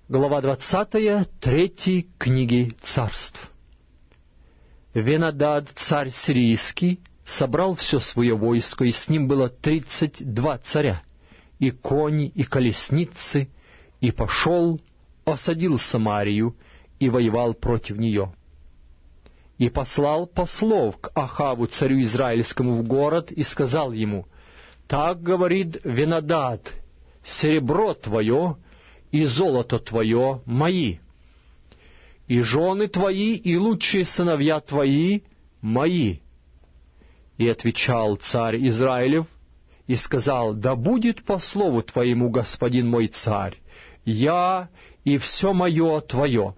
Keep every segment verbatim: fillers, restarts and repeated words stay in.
Глава двадцатая, третьей книги Царств. Венадад, царь сирийский, собрал все свое войско, и с ним было тридцать два царя, и кони, и колесницы, и пошел, осадил Самарию и воевал против нее. И послал послов к Ахаву, царю израильскому, в город, и сказал ему: «Так говорит Венадад: серебро твое и золото твое мои, и жены твои, и лучшие сыновья твои мои». И отвечал царь Израилев и сказал: «Да будет по слову твоему, господин мой царь, я и все мое твое».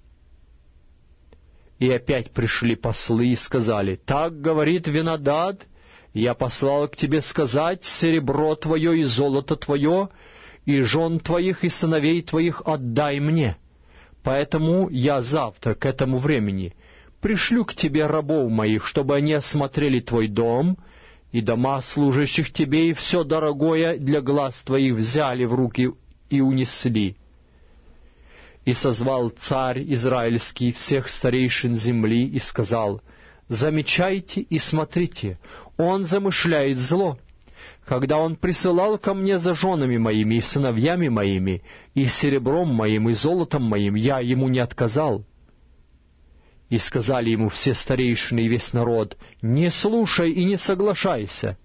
И опять пришли послы и сказали: «Так говорит Венадад: я послал к тебе сказать: серебро твое и золото твое, и жен твоих, и сыновей твоих отдай мне. Поэтому я завтра к этому времени пришлю к тебе рабов моих, чтобы они осмотрели твой дом и дома служащих тебе, и все дорогое для глаз твоих взяли в руки и унесли». И созвал царь израильский всех старейшин земли и сказал: «Замечайте и смотрите, он замышляет зло. Когда он присылал ко мне за женами моими и сыновьями моими, и серебром моим, и золотом моим, я ему не отказал». И сказали ему все старейшины и весь народ: «Не слушай и не соглашайся».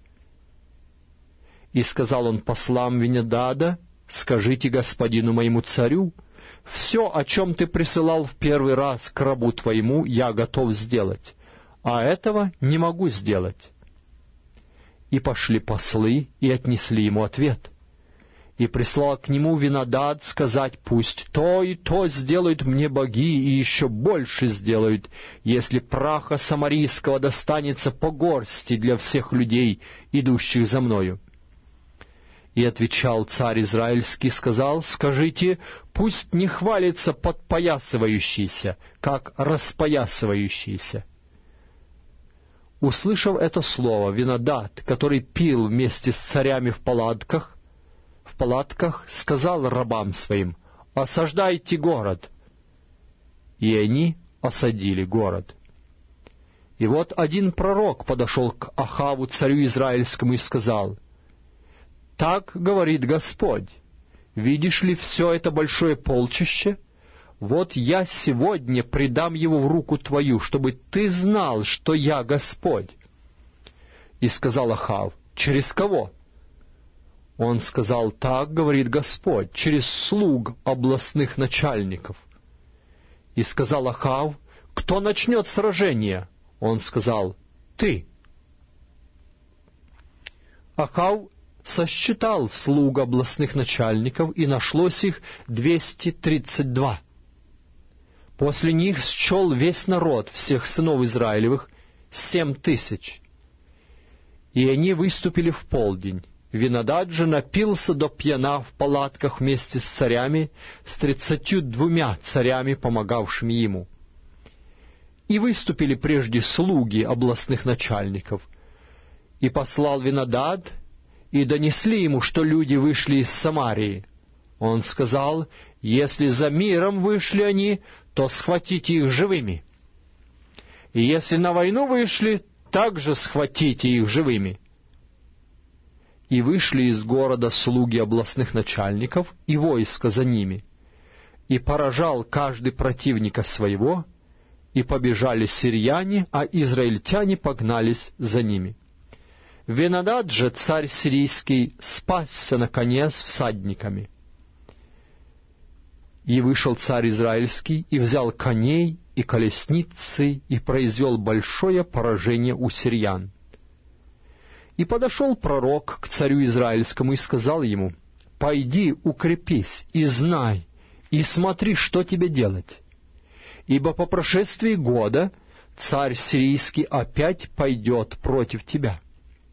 И сказал он послам Венадада: «Скажите господину моему царю: все, о чем ты присылал в первый раз к рабу твоему, я готов сделать, а этого не могу сделать». И пошли послы и отнесли ему ответ. И прислал к нему Венадад сказать: «Пусть то и то сделают мне боги, и еще больше сделают, если праха самарийского достанется по горсти для всех людей, идущих за мною». И отвечал царь израильский, сказал: «Скажите: пусть не хвалится подпоясывающийся, как распоясывающийся». Услышав это слово, Венадад, который пил вместе с царями в палатках, в палатках, сказал рабам своим: «Осаждайте город». И они осадили город. И вот один пророк подошел к Ахаву, царю израильскому, и сказал: «Так говорит Господь: видишь ли все это большое полчище? Вот я сегодня предам его в руку твою, чтобы ты знал, что я Господь». И сказал Ахав: «Через кого?» Он сказал: «Так говорит Господь, через слуг областных начальников». И сказал Ахав: «Кто начнет сражение?» Он сказал: «Ты». Ахав сосчитал слуг областных начальников, и нашлось их двести тридцать два. После них счел весь народ всех сынов Израилевых семь тысяч. И они выступили в полдень. Венадад же напился до пьяна в палатках вместе с царями, с тридцатью двумя царями, помогавшими ему. И выступили прежде слуги областных начальников. И послал Венадад, и донесли ему, что люди вышли из Самарии. Он сказал: «Если за миром вышли они, то схватите их живыми. И если на войну вышли, также схватите их живыми». И вышли из города слуги областных начальников и войско за ними, и поражал каждый противника своего, и побежали сирияне, а израильтяне погнались за ними. Венадад же, царь сирийский, спасся на коне с всадниками. И вышел царь израильский, и взял коней и колесницы, и произвел большое поражение у сириян. И подошел пророк к царю израильскому и сказал ему: «Пойди, укрепись, и знай, и смотри, что тебе делать. Ибо по прошествии года царь сирийский опять пойдет против тебя».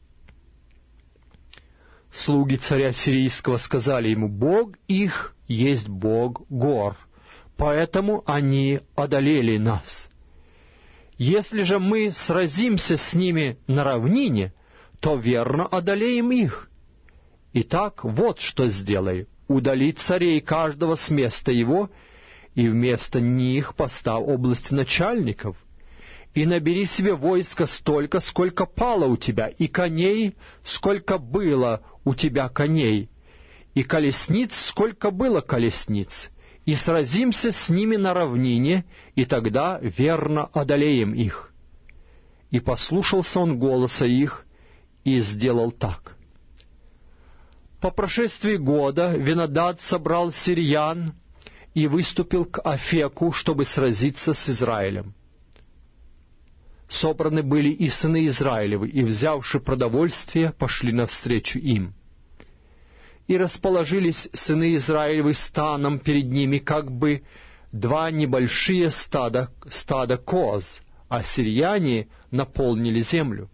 Слуги царя сирийского сказали ему: «Бог их есть Бог гор, поэтому они одолели нас. Если же мы сразимся с ними на равнине, то верно одолеем их. Итак, вот что сделай. удали царей каждого с места его, и вместо них поставь области начальников, и набери себе войско столько, сколько пало у тебя, и коней, сколько было у тебя коней, и колесниц, сколько было колесниц, и сразимся с ними на равнине, и тогда верно одолеем их». И послушался он голоса их, и сделал так. По прошествии года Венадад собрал сириян и выступил к Афеку, чтобы сразиться с Израилем. Собраны были и сыны Израилевы, и, взявши продовольствие, пошли навстречу им. И расположились сыны Израилевы станом перед ними, как бы два небольшие стада, стада коз, а сирияне наполнили землю.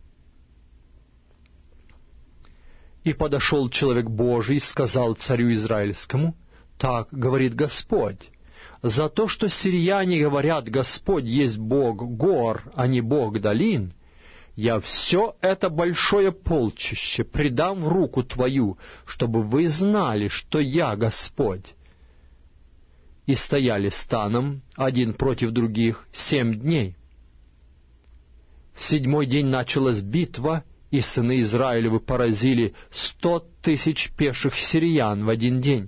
И подошел человек Божий и сказал царю израильскому: «Так говорит Господь, за то, что сирияне говорят, Господь есть Бог гор, а не Бог долин, я все это большое полчище предам в руку твою, чтобы вы знали, что я Господь». И стояли станом, один против других, семь дней. В седьмой день началась битва, и сыны Израилевы поразили сто тысяч пеших сириян в один день.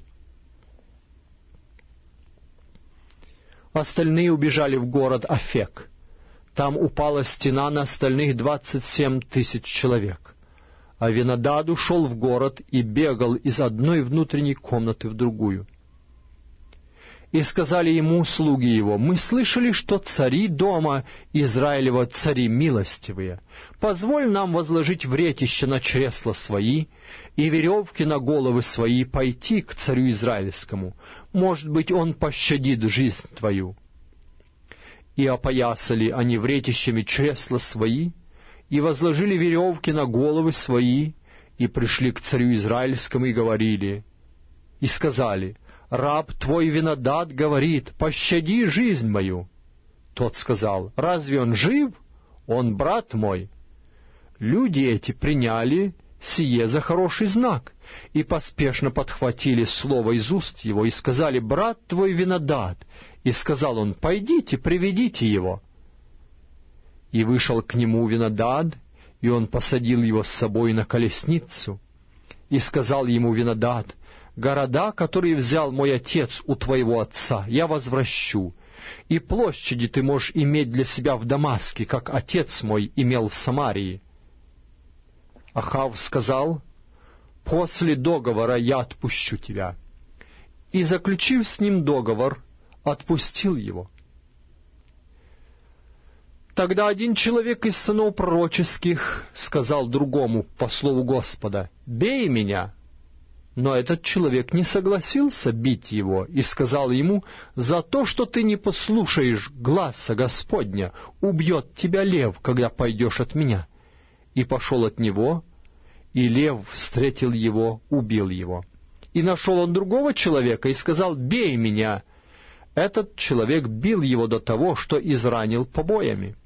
Остальные убежали в город Афек. Там упала стена на остальных двадцать семь тысяч человек. А Венадад ушел в город и бегал из одной внутренней комнаты в другую. И сказали ему слуги его: «Мы слышали, что цари дома Израилева цари милостивые. Позволь нам возложить вретище на чресла свои и веревки на головы свои, пойти к царю израильскому. Может быть, он пощадит жизнь твою». И опоясали они вретищами чресла свои, и возложили веревки на головы свои, и пришли к царю израильскому и говорили, и сказали: «Раб твой Венадад говорит: пощади жизнь мою». Тот сказал: «Разве он жив? Он брат мой». Люди эти приняли сие за хороший знак, и поспешно подхватили слово из уст его, и сказали: «Брат твой Венадад». И сказал он: «Пойдите, приведите его». И вышел к нему Венадад, и он посадил его с собой на колесницу. И сказал ему Венадад: «Города, которые взял мой отец у твоего отца, я возвращу, и площади ты можешь иметь для себя в Дамаске, как отец мой имел в Самарии». Ахав сказал: «После договора я отпущу тебя». И, заключив с ним договор, отпустил его. Тогда один человек из сынов пророческих сказал другому по слову Господа: «Бей меня». Но этот человек не согласился бить его и сказал ему: «За то, что ты не послушаешь гласа Господня, убьет тебя лев, когда пойдешь от меня». И пошел от него, и лев встретил его, убил его. И нашел он другого человека и сказал: «Бей меня». Этот человек бил его до того, что изранил побоями.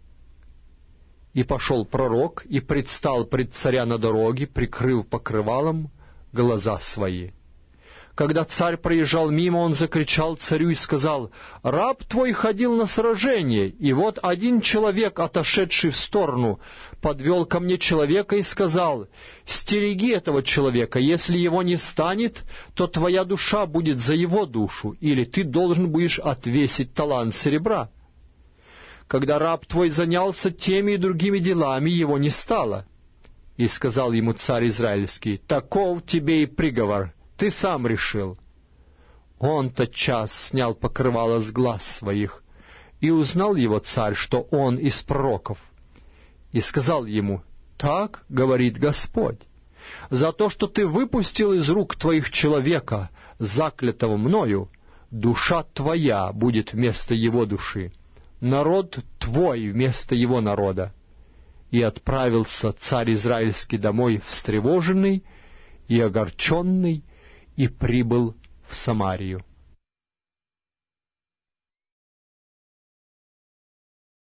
И пошел пророк и предстал пред царя на дороге, прикрыв покрывалом глаза свои. Когда царь проезжал мимо, он закричал царю и сказал: «Раб твой ходил на сражение, и вот один человек, отошедший в сторону, подвел ко мне человека и сказал: стереги этого человека, если его не станет, то твоя душа будет за его душу, или ты должен будешь отвесить талант серебра. Когда раб твой занялся теми и другими делами, его не стало». И сказал ему царь израильский: «Таков тебе и приговор, ты сам решил». Он тотчас снял покрывало с глаз своих, и узнал его царь, что он из пророков. И сказал ему: «Так говорит Господь, за то, что ты выпустил из рук твоих человека, заклятого мною, душа твоя будет вместо его души, народ твой вместо его народа». И отправился царь израильский домой встревоженный и огорченный, и прибыл в Самарию.